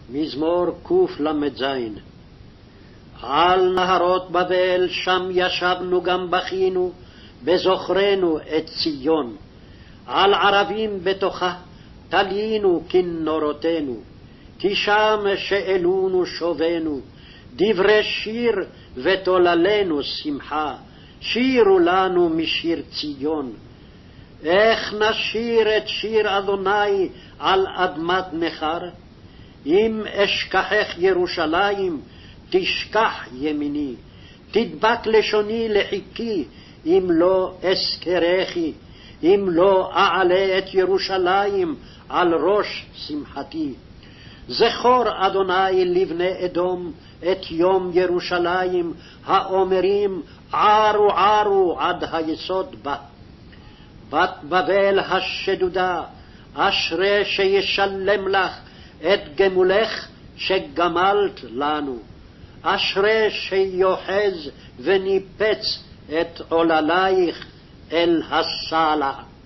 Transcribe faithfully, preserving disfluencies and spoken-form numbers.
מזמור קל"ז. על נהרות בבל שם ישבנו גם בכינו, בזוכרנו את ציון. על ערבים בתוכה תלינו כנורותינו, כי שם שאלונו שובנו, דברי שיר ותוללנו שמחה, שירו לנו משיר ציון. איך נשיר את שיר אדוני על אדמת נכר? אם אשכחך ירושלים, תשכח ימיני, תדבק לשוני לחיקי, אם לא אזכרכי, אם לא אעלה את ירושלים על ראש שמחתי. זכור אדוני לבני אדום את יום ירושלים, האומרים ערו ערו עד היסוד בה. בת בבל השדודה, אשרי שישלם לך את גמולך שגמלת לנו. אשרי שיוחז וניפץ את עוללייך אל הסלע.